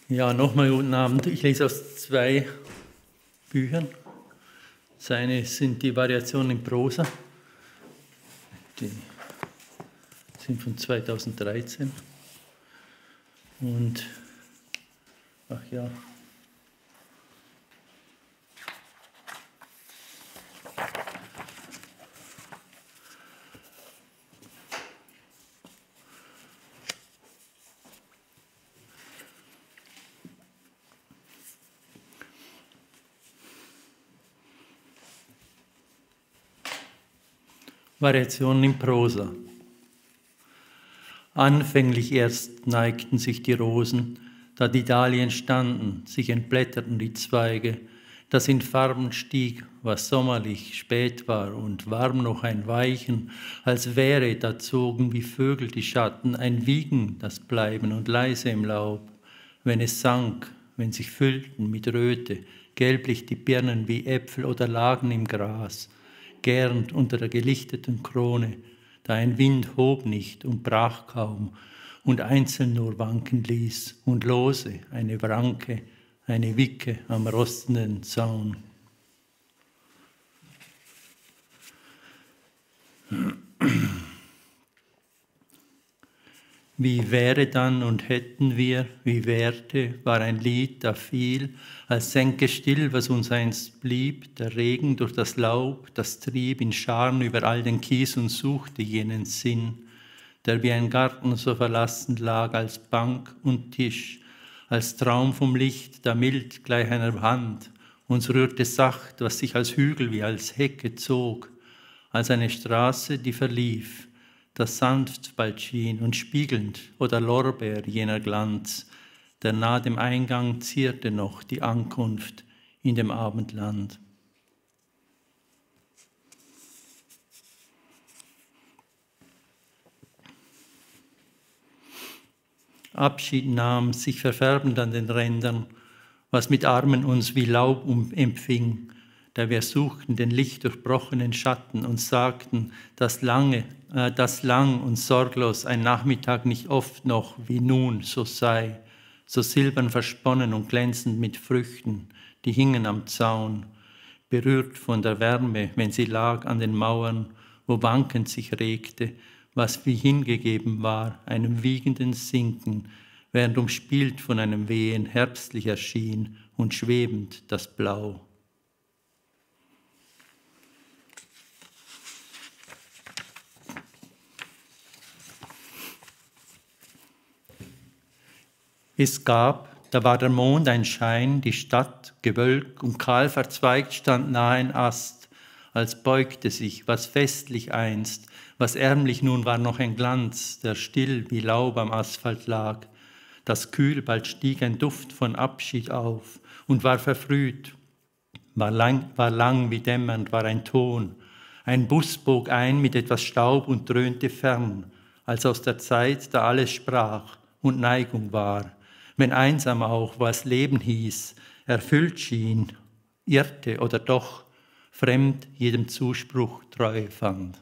Ja, nochmal guten Abend. Ich lese aus 2 Büchern. Das eine sind die Variationen in Prosa. Die sind von 2013. Und, ach ja, Variationen in Prosa. Anfänglich erst neigten sich die Rosen, da die Dahlien standen, sich entblätterten die Zweige, das in Farben stieg, was sommerlich spät war und warm noch ein Weichen, als wäre, da zogen wie Vögel die Schatten, ein Wiegen, das Bleiben und leise im Laub, wenn es sank, wenn sich füllten mit Röte, gelblich die Birnen wie Äpfel oder lagen im Gras, gärend unter der gelichteten Krone, da ein Wind hob nicht und brach kaum und einzeln nur wanken ließ und lose eine Wranke, eine Wicke am rostenden Zaun. Wie wäre dann und hätten wir, wie währte, war ein Lied, da fiel, als sänke still, was uns einst blieb, der Regen durch das Laub, das trieb in Scharen über all den Kies und suchte jenen Sinn, der wie ein Garten so verlassen lag als Bank und Tisch, als Traum vom Licht, da mild gleich einer Hand, uns rührte sacht, was sich als Hügel wie als Hecke zog, als eine Straße, die verlief, das sanft bald schien und spiegelnd oder Lorbeer jener Glanz, der nahe dem Eingang zierte noch die Ankunft in dem Abendland. Abschied nahm, sich verfärbend an den Rändern, was mit Armen uns wie Laub empfing, da wir suchten den lichtdurchbrochenen Schatten und sagten, dass lang und sorglos ein Nachmittag nicht oft noch wie nun so sei, so silbern versponnen und glänzend mit Früchten, die hingen am Zaun, berührt von der Wärme, wenn sie lag an den Mauern, wo wankend sich regte, was wie hingegeben war, einem wiegenden Sinken, während umspielt von einem Wehen herbstlich erschien und schwebend das Blau. Es gab, da war der Mond ein Schein, die Stadt, Gewölk und kahl verzweigt stand nahe ein Ast, als beugte sich, was festlich einst, was ärmlich nun war noch ein Glanz, der still wie Laub am Asphalt lag. Das kühl bald stieg ein Duft von Abschied auf und war verfrüht, war lang wie dämmernd, war ein Ton. Ein Bus bog ein mit etwas Staub und dröhnte fern, als aus der Zeit, da alles sprach und Neigung war. Wenn einsam auch, was Leben hieß, erfüllt schien, irrte oder doch fremd jedem Zuspruch Treue fand.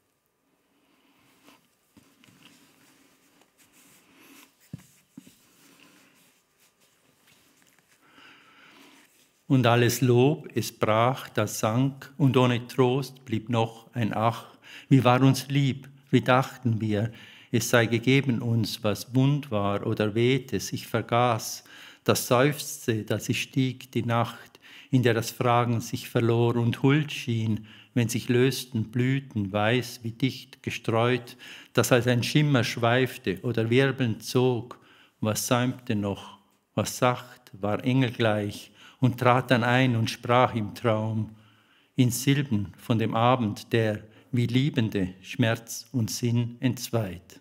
Und alles Lob, es brach, das sank, und ohne Trost blieb noch ein Ach. Wie war uns lieb, wie dachten wir, es sei gegeben uns, was wund war oder wehte, sich vergaß, das seufzte, da sie stieg die Nacht, in der das Fragen sich verlor und huld schien, wenn sich lösten Blüten, weiß wie dicht gestreut, das als ein Schimmer schweifte oder wirbelnd zog, was säumte noch, was sacht, war engelgleich, und trat dann ein und sprach im Traum, in Silben von dem Abend, der, wie Liebende, Schmerz und Sinn entzweit.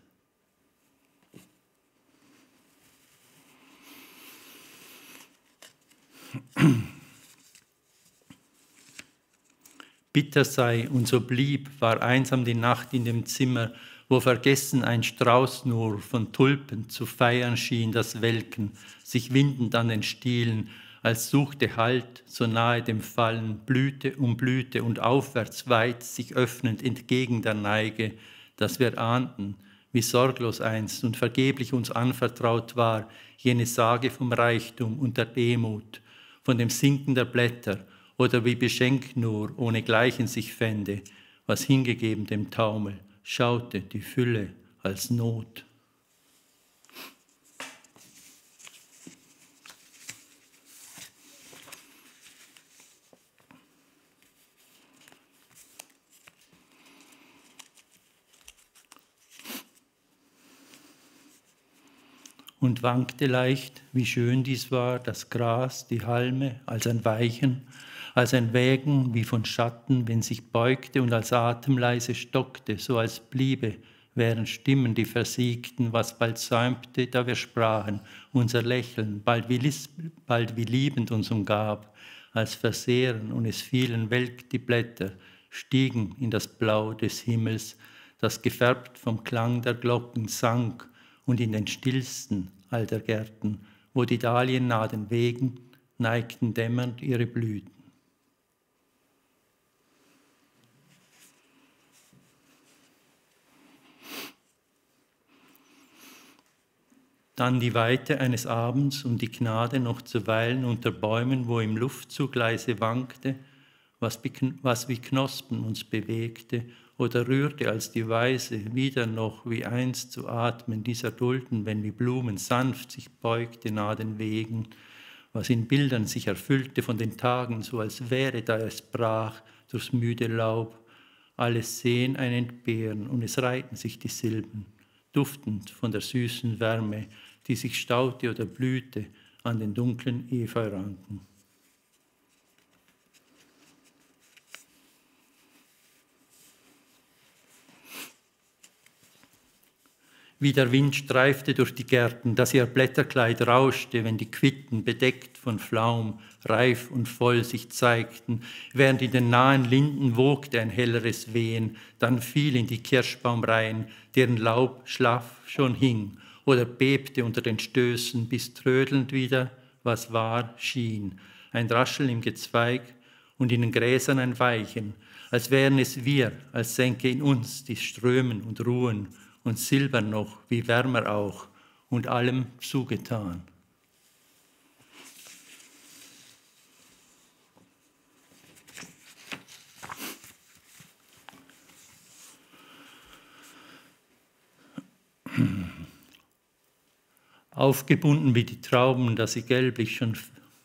Bitter sei und so blieb, war einsam die Nacht in dem Zimmer, wo vergessen ein Strauß nur von Tulpen zu feiern schien das Welken, sich windend an den Stielen, als suchte Halt, so nahe dem Fallen, Blüte um Blüte und aufwärts weit sich öffnend entgegen der Neige, dass wir ahnten, wie sorglos einst und vergeblich uns anvertraut war, jene Sage vom Reichtum und der Demut, von dem Sinken der Blätter, oder wie beschenkt nur, ohne Gleichen sich fände, was hingegeben dem Taumel, schaute die Fülle als Not. Und wankte leicht, wie schön dies war, das Gras, die Halme, als ein Weichen, als ein Wägen wie von Schatten, wenn sich beugte und als Atem leise stockte, so als bliebe, wären Stimmen, die versiegten, was bald säumte, da wir sprachen, unser Lächeln, bald wie liebend uns umgab, als versehren und es fielen welk die Blätter, stiegen in das Blau des Himmels, das gefärbt vom Klang der Glocken sank, und in den stillsten all der Gärten, wo die Dahlien nahe den Wegen neigten dämmernd ihre Blüten. Dann die Weite eines Abends und die Gnade noch zuweilen unter Bäumen, wo im Luftzug leise wankte, was wie Knospen uns bewegte, oder rührte als die Weise wieder noch wie einst zu atmen, dieser Dulden, wenn wie Blumen sanft sich beugte nahe den Wegen, was in Bildern sich erfüllte von den Tagen, so als wäre, da es brach, durchs müde Laub, alles Sehen ein Entbehren, und es reihten sich die Silben, duftend von der süßen Wärme, die sich staute oder blühte an den dunklen Efeuranken. Wie der Wind streifte durch die Gärten, dass ihr Blätterkleid rauschte, wenn die Quitten, bedeckt von Flaum, reif und voll sich zeigten, während in den nahen Linden wogte ein helleres Wehen, dann fiel in die Kirschbaumreihen, deren Laub schlaff schon hing, oder bebte unter den Stößen, bis trödelnd wieder, was war, schien, ein Rascheln im Gezweig und in den Gräsern ein Weichen, als wären es wir, als senke in uns die Strömen und Ruhen, und silbern noch, wie wärmer auch, und allem zugetan. Aufgebunden wie die Trauben, dass sie gelblich schon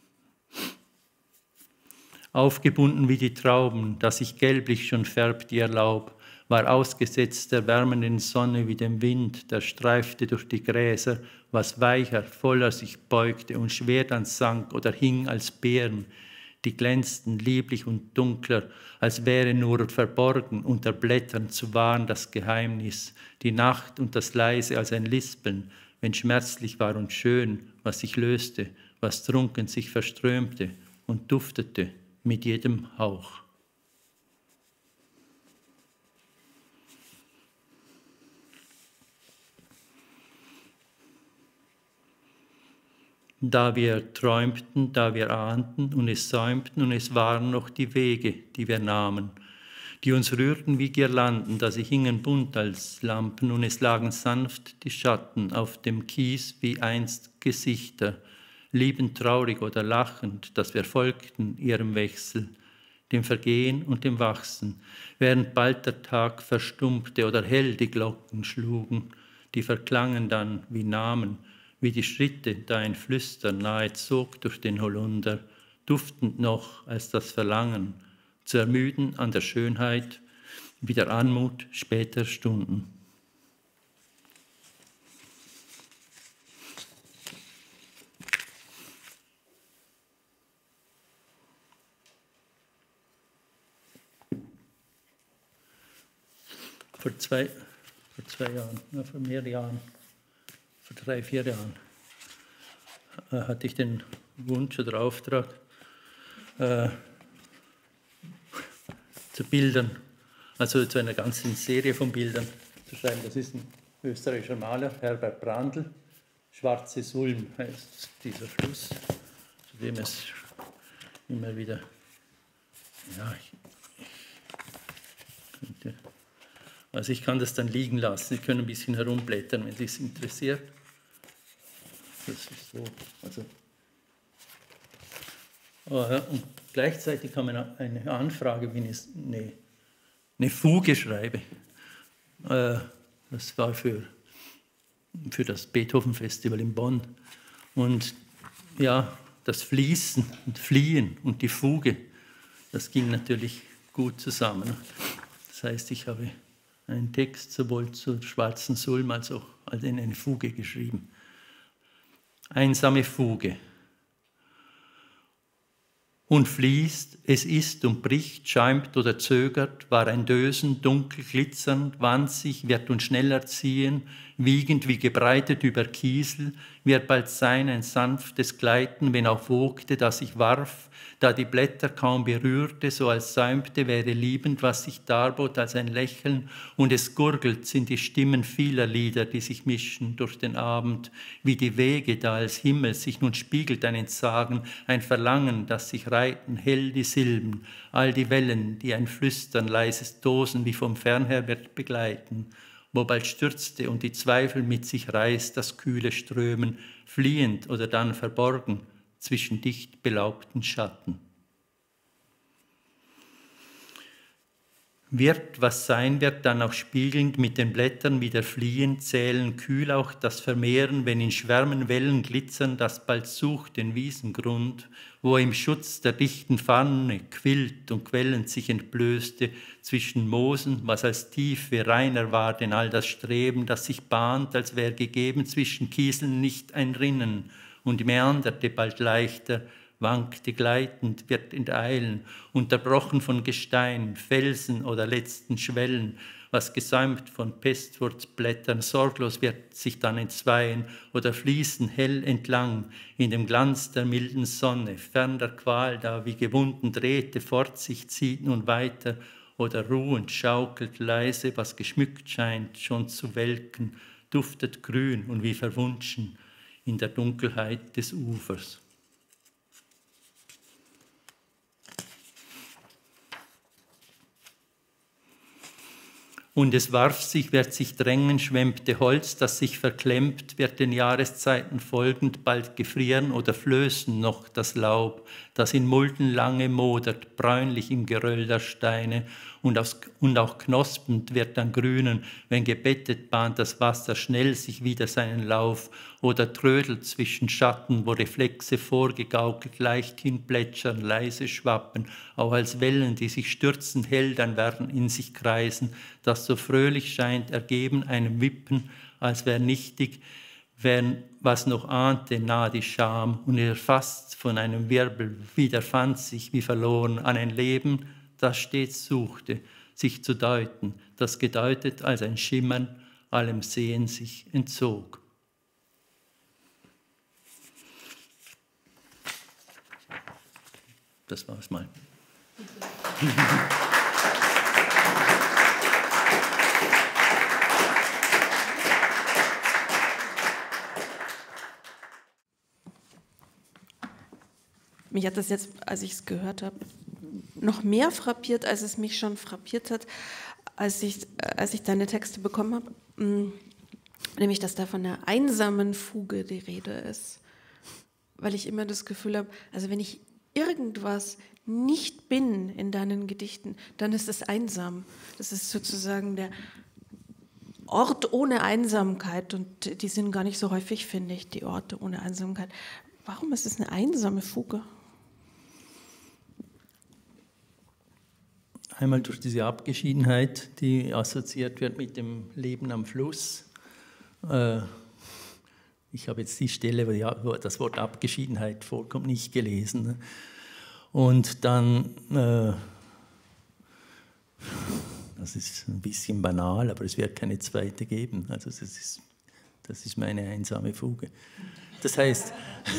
färbt ihr Laub, war ausgesetzt der wärmenden Sonne wie dem Wind, der streifte durch die Gräser, was weicher, voller sich beugte und schwer dann sank oder hing als Beeren, die glänzten lieblich und dunkler, als wäre nur verborgen unter Blättern zu wahren das Geheimnis, die Nacht und das Leise als ein Lispeln, wenn schmerzlich war und schön, was sich löste, was trunken sich verströmte und duftete mit jedem Hauch. Da wir träumten, da wir ahnten und es säumten und es waren noch die Wege, die wir nahmen, die uns rührten wie Girlanden, da sie hingen bunt als Lampen und es lagen sanft die Schatten auf dem Kies wie einst Gesichter, liebend traurig oder lachend, dass wir folgten ihrem Wechsel, dem Vergehen und dem Wachsen, während bald der Tag verstummte oder hell die Glocken schlugen, die verklangen dann wie Namen, wie die Schritte, da ein Flüstern nahe zog durch den Holunder, duftend noch als das Verlangen, zu ermüden an der Schönheit, wie der Anmut später Stunden. Vor zwei Jahren, vor mehreren Jahren, vor 3, 4 Jahren, hatte ich den Wunsch oder Auftrag, zu Bildern, also zu einer ganzen Serie von Bildern zu schreiben. Das ist ein österreichischer Maler, Herbert Brandl. Schwarze Sulm heißt dieser Fluss, zu dem es immer wieder, ja, ich könnte Also ich kann das dann liegen lassen. Sie können ein bisschen herumblättern, wenn es interessiert. Das ist so. Also. Oh ja, und gleichzeitig haben wir eine Anfrage, wie ich eine Fuge schreibe. Das war für das Beethoven-Festival in Bonn. Und ja, das Fließen und Fliehen und die Fuge, das ging natürlich gut zusammen. Das heißt, ich habe einen Text sowohl zur Schwarzen Sulm als auch in eine Fuge geschrieben. Einsame Fuge. Und fließt, es ist und bricht, schäumt oder zögert, war ein Dösen, dunkel glitzernd, wand sich, wird uns schneller ziehen, wiegend wie gebreitet über Kiesel, wird bald sein ein sanftes Gleiten, wenn auch wogte, das ich warf, da die Blätter kaum berührte, so als säumte, wäre liebend, was sich darbot als ein Lächeln, und es gurgelt sind die Stimmen vieler Lieder, die sich mischen durch den Abend, wie die Wege da als Himmel sich nun spiegelt ein Entsagen, ein Verlangen, das sich reiten, hell die Silben, all die Wellen, die ein Flüstern, leises Tosen wie vom Fernher wird begleiten, wo bald stürzte und die Zweifel mit sich reißt, das kühle Strömen, fliehend oder dann verborgen zwischen dicht belaubten Schatten. Wird, was sein wird, dann auch spiegelnd mit den Blättern wieder fliehen, zählen kühl auch das Vermehren, wenn in Schwärmen Wellen glitzern, das bald sucht den Wiesengrund, wo im Schutz der dichten Pfanne quillt und quellend sich entblößte, zwischen Moosen, was als Tiefe reiner war, denn all das Streben, das sich bahnt, als wär gegeben zwischen Kieseln nicht ein Rinnen, und meanderte bald leichter, wankte gleitend, wird enteilen, unterbrochen von Gestein, Felsen oder letzten Schwellen, was gesäumt von Pestwurzblättern, sorglos wird sich dann entzweien oder fließen hell entlang in dem Glanz der milden Sonne, fern der Qual da wie gewunden Drähte fort sich zieht nun weiter oder ruhend schaukelt leise, was geschmückt scheint, schon zu welken, duftet grün und wie verwunschen in der Dunkelheit des Ufers. Und es warf sich, wird sich drängen, schwemmte Holz, das sich verklemmt, wird den Jahreszeiten folgend bald gefrieren oder flößen noch das Laub, das in Mulden lange modert, bräunlich im Geröll der Steine, und auch knospend wird dann grünen, wenn gebettet bahnt das Wasser schnell sich wieder seinen Lauf oder trödelt zwischen Schatten, wo Reflexe vorgegaukelt leichthin plätschern, leise schwappen, auch als Wellen, die sich stürzen, hell dann werden in sich kreisen, das so fröhlich scheint, ergeben einem Wippen, als wär nichtig, wenn was noch ahnte, nah die Scham, und erfasst von einem Wirbel wiederfand sich wie verloren an ein Leben, das stets suchte, sich zu deuten, das gedeutet als ein Schimmern allem Sehen sich entzog. Das war's mal. Mich hat das jetzt, als ich es gehört habe, noch mehr frappiert, als es mich schon frappiert hat, als ich deine Texte bekommen habe. Nämlich, dass da von einer einsamen Fuge die Rede ist. Weil ich immer das Gefühl habe, also wenn ich irgendwas nicht bin in deinen Gedichten, dann ist es einsam. Das ist sozusagen der Ort ohne Einsamkeit, und die sind gar nicht so häufig, finde ich, die Orte ohne Einsamkeit. Warum ist es eine einsame Fuge? Einmal durch diese Abgeschiedenheit, die assoziiert wird mit dem Leben am Fluss. Ich habe jetzt die Stelle, wo das Wort Abgeschiedenheit vorkommt, nicht gelesen. Und dann, das ist ein bisschen banal, aber es wird keine zweite geben. Also das ist meine einsame Fuge. Das heißt,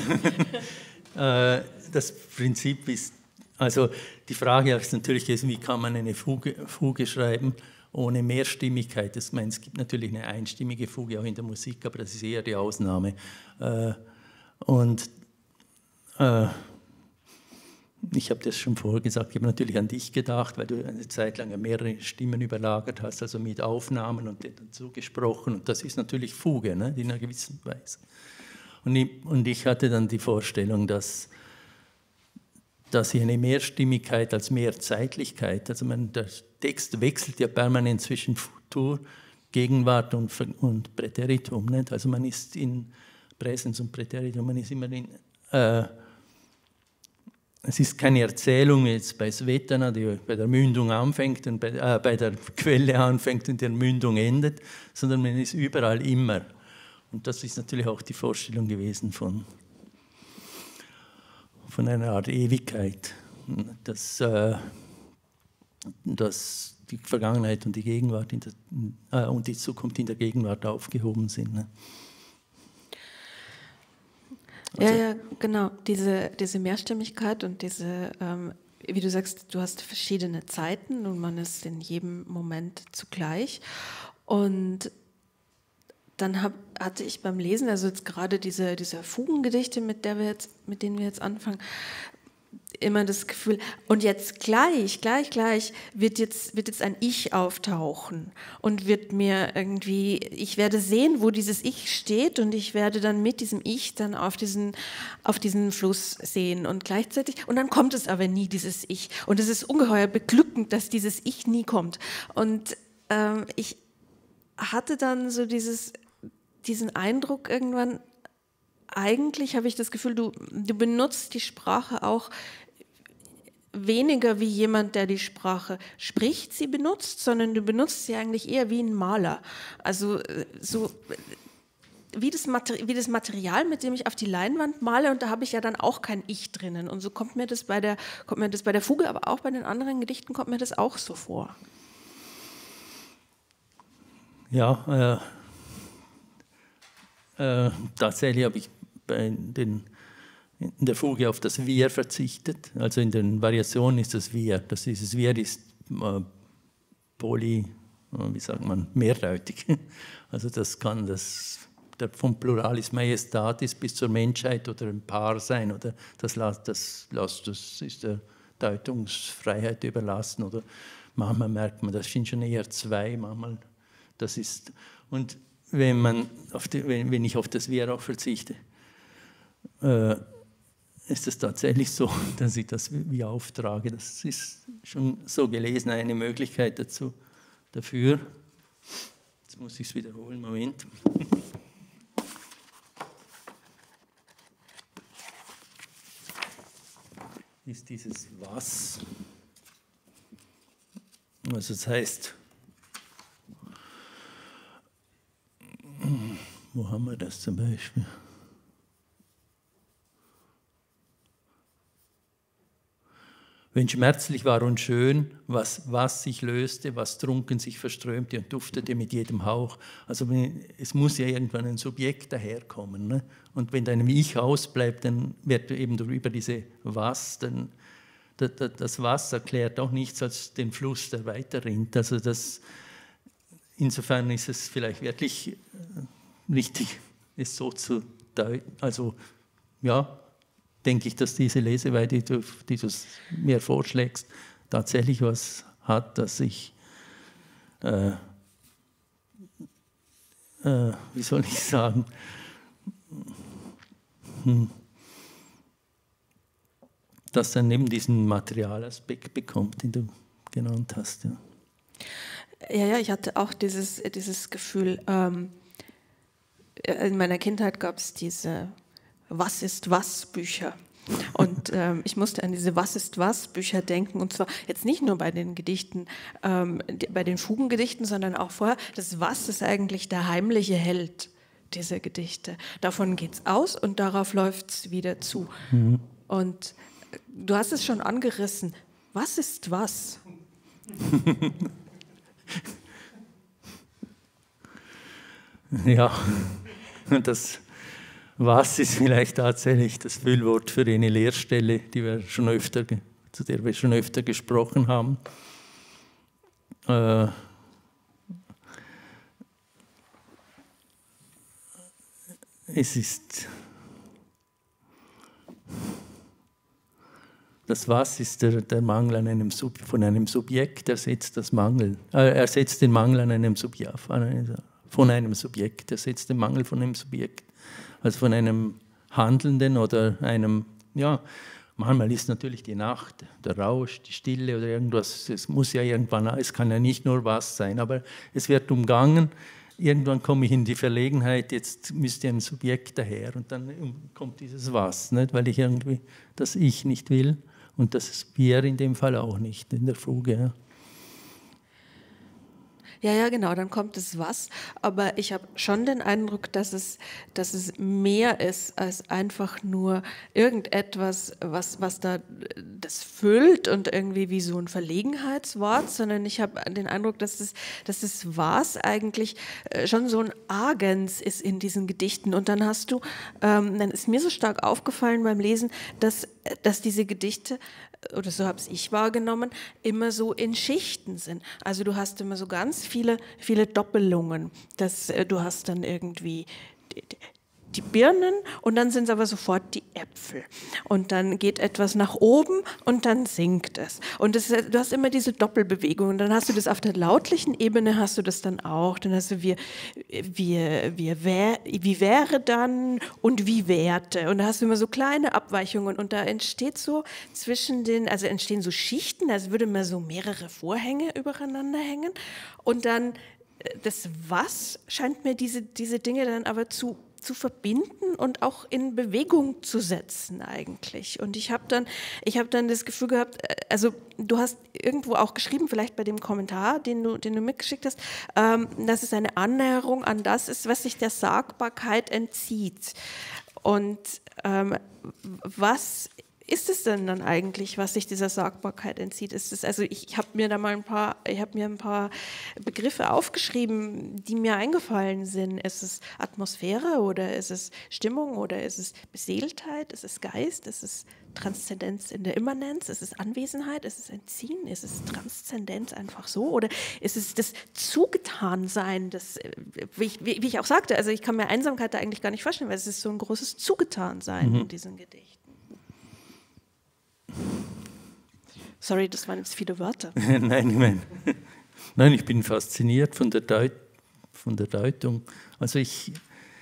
das Prinzip ist, also die Frage ist natürlich, wie kann man eine Fuge schreiben ohne Mehrstimmigkeit? Ich meine, es gibt natürlich eine einstimmige Fuge auch in der Musik, aber das ist eher die Ausnahme. ich habe das schon vorher gesagt, ich habe natürlich an dich gedacht, weil du eine Zeit lang mehrere Stimmen überlagert hast, also mit Aufnahmen und dazu gesprochen. Und das ist natürlich Fuge, ne, in einer gewissen Weise. Und ich hatte dann die Vorstellung, dass hier eine Mehrstimmigkeit als Mehrzeitlichkeit, also der Text wechselt ja permanent zwischen Futur, Gegenwart und Präteritum. Nicht? Also man ist in Präsens und Präteritum, man ist immer in... es ist keine Erzählung jetzt bei Svetana, die bei der Mündung anfängt und bei der Quelle anfängt und der Mündung endet, sondern man ist überall immer. Und das ist natürlich auch die Vorstellung gewesen von einer Art Ewigkeit, dass die Vergangenheit und die Gegenwart und die Zukunft in der Gegenwart aufgehoben sind. Ne? Also, ja, genau. Diese Mehrstimmigkeit und diese, wie du sagst, du hast verschiedene Zeiten und man ist in jedem Moment zugleich. Und dann hatte ich beim Lesen, also jetzt gerade diese Fugengedichte, mit denen wir jetzt anfangen, immer das Gefühl, und jetzt gleich wird jetzt ein Ich auftauchen und wird mir irgendwie, ich werde sehen, wo dieses Ich steht und ich werde dann mit diesem Ich dann auf diesen Fluss sehen und gleichzeitig, und dann kommt es aber nie, dieses Ich. Und es ist ungeheuer beglückend, dass dieses Ich nie kommt. Und ich hatte dann so diesen Eindruck irgendwann, eigentlich habe ich das Gefühl, du benutzt die Sprache auch weniger wie jemand, der die Sprache spricht, sie benutzt, sondern du benutzt sie eigentlich eher wie ein Maler. Also so wie das Material, mit dem ich auf die Leinwand male, und da habe ich ja dann auch kein Ich drinnen. Und so kommt mir das bei der Fuge, aber auch bei den anderen Gedichten kommt mir das auch so vor. Ja, tatsächlich habe ich in der Fuge auf das Wir verzichtet. Also in den Variationen ist das Wir. Dieses Wir ist mehrdeutig. Also das kann vom Pluralis Majestatis bis zur Menschheit oder ein Paar sein. Oder das ist der Deutungsfreiheit überlassen. Oder manchmal merkt man, das sind schon eher zwei. Manchmal das ist... Und wenn ich auf das Wir auch verzichte, ist es tatsächlich so, dass ich das wie auftrage. Das ist schon so gelesen, eine Möglichkeit dafür. Jetzt muss ich es wiederholen, Moment. Ist dieses Was. Also das heißt, wo haben wir das zum Beispiel? Wenn schmerzlich war und schön, was sich löste, was trunken sich verströmte und duftete mit jedem Hauch. Also es muss ja irgendwann ein Subjekt daherkommen. Ne? Und wenn dein Ich ausbleibt, dann wird eben über diese Was, dann das Was erklärt auch nichts als den Fluss, der weiter rinnt. Also insofern ist es vielleicht wirklich richtig, es so zu deuten. Also ja, denke ich, dass diese Leseweise, die du mir vorschlägst, tatsächlich was hat, dass ich, wie soll ich sagen, dass dann eben diesen Materialaspekt bekommt, den du genannt hast. Ja, ja, ich hatte auch dieses Gefühl, in meiner Kindheit gab es diese Was ist was Bücher. Und ich musste an diese Was ist was Bücher denken, und zwar jetzt nicht nur bei den Gedichten, bei den Fugengedichten, sondern auch vorher. Das Was ist eigentlich der heimliche Held dieser Gedichte. Davon geht's aus und darauf läuft's wieder zu. Mhm. Und du hast es schon angerissen. Was ist was? Ja, das Was ist vielleicht tatsächlich das Füllwort für eine Lehrstelle, zu der wir schon öfter gesprochen haben. Es ist Das Was ist der Mangel an einem von einem Subjekt ersetzt das Mangel, ersetzt den Mangel an einem Subjekt, von einem Subjekt, ersetzt den Mangel von einem Subjekt, also von einem Handelnden oder einem, ja, manchmal ist natürlich die Nacht, der Rausch, die Stille oder irgendwas, es muss ja irgendwann, es kann ja nicht nur was sein, aber es wird umgangen. Irgendwann komme ich in die Verlegenheit, jetzt müsste ein Subjekt daher und dann kommt dieses Was, nicht? Weil ich irgendwie das Ich nicht will. Und das ist Wir in dem Fall auch nicht, in der Fuge. Ja, ja, genau, dann kommt das Was. Aber ich habe schon den Eindruck, dass es mehr ist als einfach nur irgendetwas, was da das füllt und irgendwie wie so ein Verlegenheitswort, sondern ich habe den Eindruck, dass das Was eigentlich schon so ein Agens ist in diesen Gedichten. Und dann dann ist mir so stark aufgefallen beim Lesen, dass diese Gedichte, oder so habe es ich wahrgenommen, immer so in Schichten sind. Also du hast immer so ganz viele Doppelungen. Du hast dann irgendwie die Birnen und dann sind es aber sofort die Äpfel. Und dann geht etwas nach oben und dann sinkt es. Und du hast immer diese Doppelbewegung. Und dann hast du das auf der lautlichen Ebene, hast du das dann auch. Dann hast du wie wäre dann und wie währte. Und da hast du immer so kleine Abweichungen. Und da entsteht so entstehen so Schichten, als würde man so mehrere Vorhänge übereinander hängen. Und dann das Was scheint mir diese Dinge dann aber zu verbinden und auch in Bewegung zu setzen eigentlich. Und ich habe dann das Gefühl gehabt, also du hast irgendwo auch geschrieben, vielleicht bei dem Kommentar, den du mitgeschickt hast, dass es eine Annäherung an das ist, was sich der Sagbarkeit entzieht. Und was ist es denn dann eigentlich, was sich dieser Sagbarkeit entzieht? Ich habe mir ein paar Begriffe aufgeschrieben, die mir eingefallen sind. Ist es Atmosphäre oder ist es Stimmung oder ist es Beseeltheit? Ist es Geist? Ist es Transzendenz in der Immanenz? Ist es Anwesenheit? Ist es Entziehen? Ist es Transzendenz einfach so? Oder ist es das Zugetansein? Wie ich auch sagte, also ich kann mir Einsamkeit da eigentlich gar nicht vorstellen, weil es ist so ein großes Zugetansein in diesen Gedichten. Sorry, das waren jetzt viele Wörter. Nein, ich bin fasziniert von der Deutung. Also ich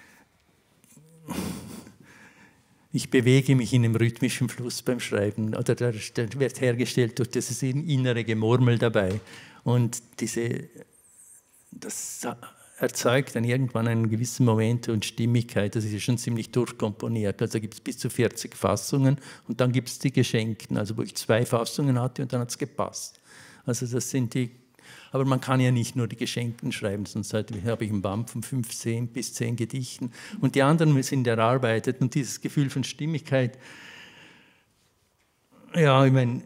bewege mich in einem rhythmischen Fluss beim Schreiben. Oder der wird hergestellt durch dieses innere Gemurmel dabei. Und das erzeugt dann irgendwann einen gewissen Moment und Stimmigkeit. Das ist ja schon ziemlich durchkomponiert. Also gibt es bis zu 40 Fassungen und dann gibt es die Geschenkten, also wo ich 2 Fassungen hatte und dann hat es gepasst. Also das sind aber man kann ja nicht nur die Geschenkten schreiben, sonst habe ich einen Band von 15 bis 10 Gedichten und die anderen sind erarbeitet und dieses Gefühl von Stimmigkeit, ja, ich meine,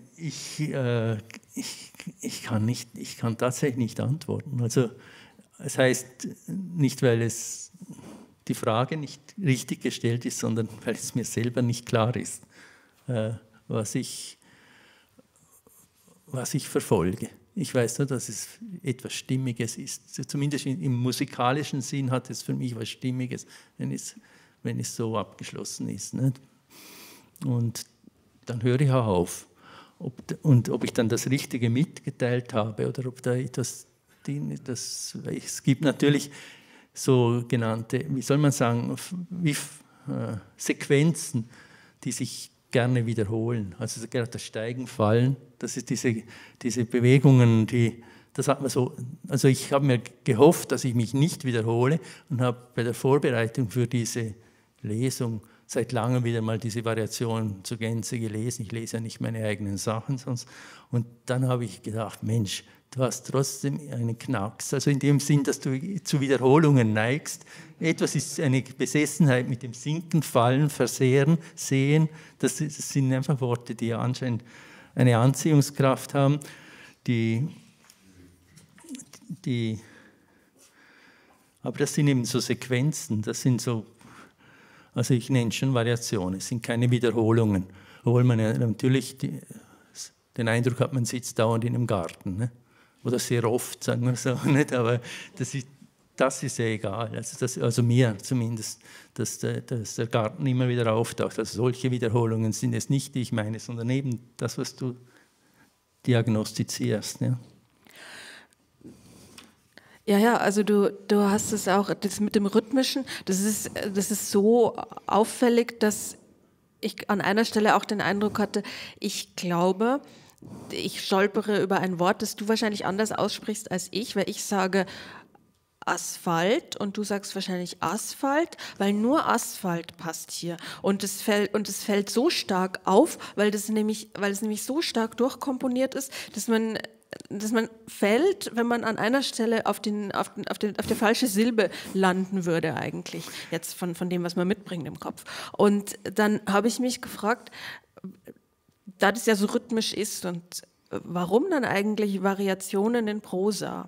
ich kann tatsächlich nicht antworten. Also es heißt nicht, weil die Frage nicht richtig gestellt ist, sondern weil es mir selber nicht klar ist, was ich verfolge. Ich weiß nur, dass es etwas Stimmiges ist. Zumindest im musikalischen Sinn hat es für mich etwas Stimmiges, wenn es so abgeschlossen ist. Nicht? Und dann höre ich auch auf. Ob ich dann das Richtige mitgeteilt habe oder ob da etwas... Es gibt natürlich sogenannte, wie soll man sagen, Sequenzen, die sich gerne wiederholen. Also gerade das Steigen, Fallen, das ist diese Bewegungen, das hat man so. Also ich habe mir gehofft, dass ich mich nicht wiederhole und habe bei der Vorbereitung für diese Lesung seit langem wieder mal diese Variation zur Gänze gelesen. Ich lese ja nicht meine eigenen Sachen sonst. Und dann habe ich gedacht, Mensch, du hast trotzdem einen Knacks. Also in dem Sinn, dass du zu Wiederholungen neigst. Etwas ist eine Besessenheit mit dem Sinken, Fallen, Versehren, Sehen. Das sind einfach Worte, die anscheinend eine Anziehungskraft haben, aber das sind eben so Sequenzen, das sind so, also ich nenne es schon Variationen, es sind keine Wiederholungen, obwohl man ja natürlich den Eindruck hat, man sitzt dauernd in einem Garten, ne? Oder sehr oft, sagen wir so, nicht? Aber das ist ja egal, also mir zumindest, dass der Garten immer wieder auftaucht. Also solche Wiederholungen sind es nicht, die ich meine, sondern eben das, was du diagnostizierst. Ja. Ja, also du hast es auch, das mit dem Rhythmischen, das ist so auffällig, dass ich an einer Stelle auch den Eindruck hatte, ich glaube, ich stolpere über ein Wort, das du wahrscheinlich anders aussprichst als ich, weil ich sage Asphalt und du sagst wahrscheinlich Asphalt, weil nur Asphalt passt hier. Und es fällt so stark auf, weil es nämlich so stark durchkomponiert ist, dass man fällt, wenn man an einer Stelle auf der falsche Silbe landen würde eigentlich, jetzt von dem, was man mitbringt im Kopf. Und dann habe ich mich gefragt, da das ja so rhythmisch ist, und warum dann eigentlich Variationen in Prosa?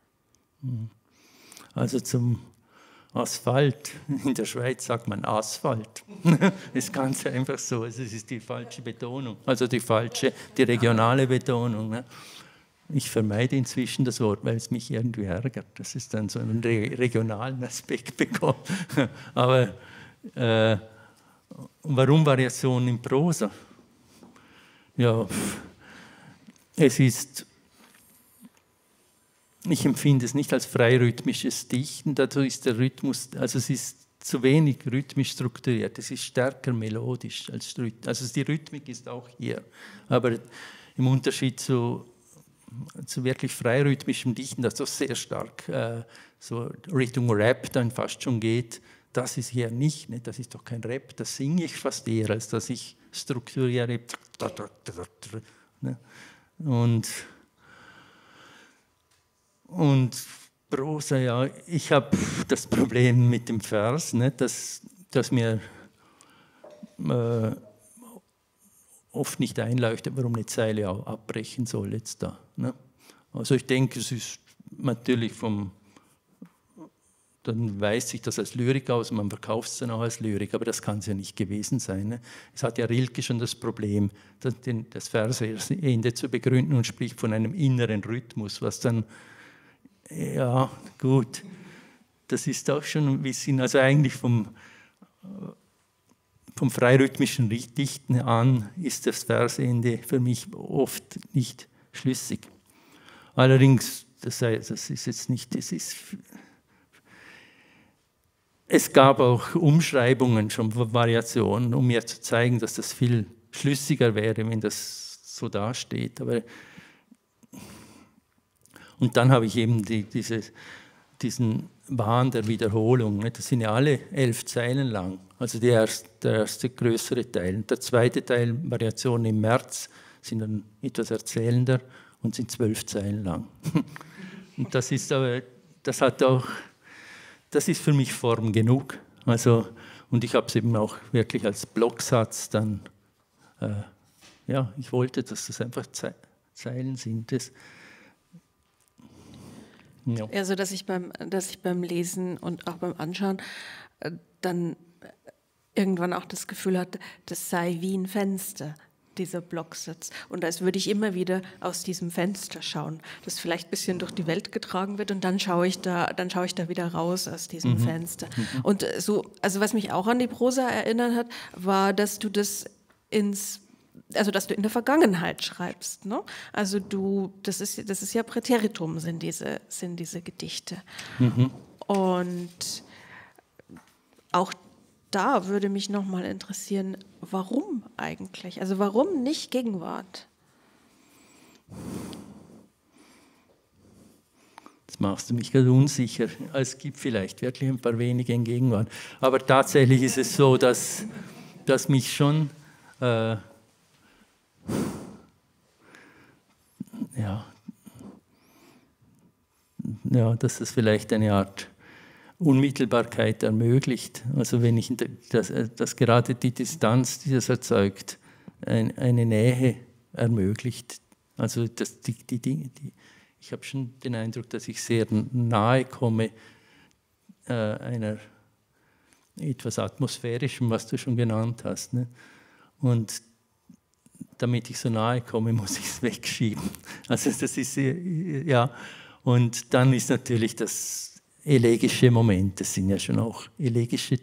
Also zum Asphalt, in der Schweiz sagt man Asphalt. Ist ganz einfach so, es ist die falsche Betonung, also die regionale Betonung. Ne? Ich vermeide inzwischen das Wort, weil es mich irgendwie ärgert, dass es dann so einen regionalen Aspekt bekommt. Aber warum Variationen in Prosa? Ja, ich empfinde es nicht als freirhythmisches Dichten, dazu ist der Rhythmus, also es ist zu wenig rhythmisch strukturiert, es ist stärker melodisch als Rhythmus. Also die Rhythmik ist auch hier, aber im Unterschied zu wirklich freirhythmischem Dichten, das so sehr stark so Richtung Rap dann fast schon geht, das ist hier nicht, ne? Das ist doch kein Rap, das singe ich fast eher, als dass ich strukturiere. Ne? Und Prosa, ja, ich habe das Problem mit dem Vers, ne, dass mir oft nicht einleuchtet, warum eine Zeile auch abbrechen soll jetzt da. Ne? Also ich denke, es ist natürlich dann weist sich das als Lyrik aus, man verkauft es dann auch als Lyrik, aber das kann es ja nicht gewesen sein. Ne? Es hat ja Rilke schon das Problem, das Verseende zu begründen und spricht von einem inneren Rhythmus, was dann, ja gut, das ist auch schon ein bisschen, also eigentlich vom freirhythmischen Dichten an ist das Versende für mich oft nicht schlüssig. Allerdings, das ist jetzt nicht, es gab auch Umschreibungen, schon Variationen, um mir zu zeigen, dass das viel schlüssiger wäre, wenn das so dasteht. Und dann habe ich eben diesen Wahn der Wiederholung. Das sind ja alle 11 Zeilen lang. Also der erste größere Teil. Und der zweite Teil, Variationen im März, sind dann etwas erzählender und sind 12 Zeilen lang. Und das ist für mich Form genug. Also, und ich habe es eben auch wirklich als Blocksatz dann, ich wollte, dass das einfach Zeilen sind. Ja. Also, dass ich beim Lesen und auch beim Anschauen dann irgendwann auch das Gefühl hatte, das sei wie ein Fenster, dieser Blocksatz. Und als würde ich immer wieder aus diesem Fenster schauen, das vielleicht ein bisschen durch die Welt getragen wird und dann schaue ich da wieder raus aus diesem Fenster. Und so, also was mich auch an die Prosa erinnert hat, war, dass du dass du in der Vergangenheit schreibst, ne? Also das ist ja Präteritum, sind diese Gedichte. Und auch da würde mich nochmal interessieren, warum eigentlich? Also warum nicht Gegenwart? Jetzt machst du mich gerade unsicher. Es gibt vielleicht wirklich ein paar wenige in Gegenwart. Aber tatsächlich ist es so, dass mich schon dass es vielleicht eine Art Unmittelbarkeit ermöglicht. Also wenn ich dass gerade die Distanz, die das erzeugt, eine Nähe ermöglicht. Also die Dinge, ich habe schon den Eindruck, dass ich sehr nahe komme einer etwas Atmosphärischem, was du schon genannt hast. Ne? Und damit ich so nahe komme, muss ich es wegschieben. Also das ist, ja. Und dann ist natürlich das elegische Momente, es sind ja schon auch elegische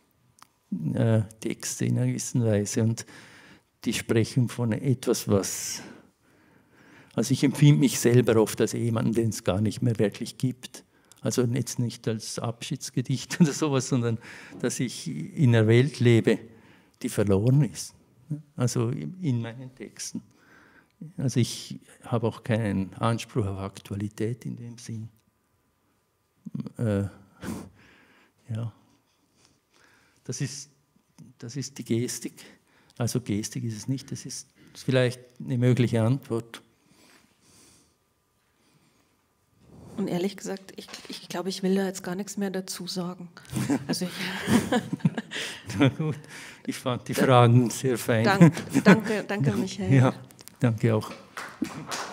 Texte in einer gewissen Weise und die sprechen von etwas, was... Also ich empfinde mich selber oft als jemanden, den es gar nicht mehr wirklich gibt. Also jetzt nicht als Abschiedsgedicht oder sowas, sondern dass ich in einer Welt lebe, die verloren ist. Also in meinen Texten. Also ich habe auch keinen Anspruch auf Aktualität in dem Sinn. Ja. Das ist die Gestik. Also Gestik ist es nicht, das ist vielleicht eine mögliche Antwort. Und ehrlich gesagt, ich glaube, ich will da jetzt gar nichts mehr dazu sagen. Also Na gut, ich fand die Fragen sehr fein. Danke, Michael. Ja, danke auch.